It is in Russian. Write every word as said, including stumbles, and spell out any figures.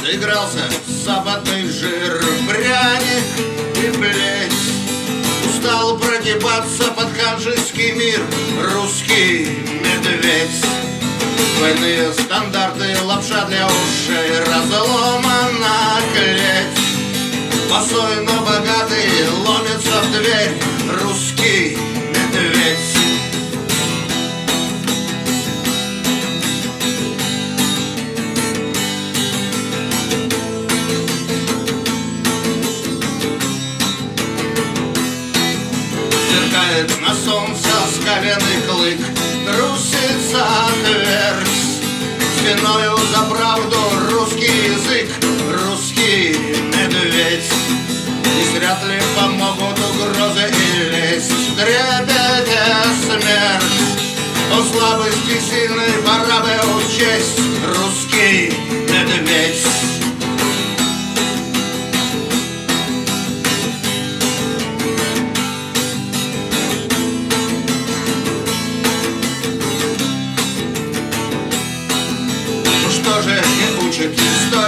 заигрался западный жир, пряник и плеть. Устал прогибаться под ханжеский мир русский медведь. Двойные стандарты, лапша для ушей, разломана клеть. Босой, но богатый, ломится в дверь русский медведь. Сверкает на солнце скаленный клык, трусится твердь. Спиною за правду русский язык, русский медведь. И вряд ли помогут угрозы и лесть, трепете смерть. О слабости сильной пора бы учесть русский медведь. Что же не учит история?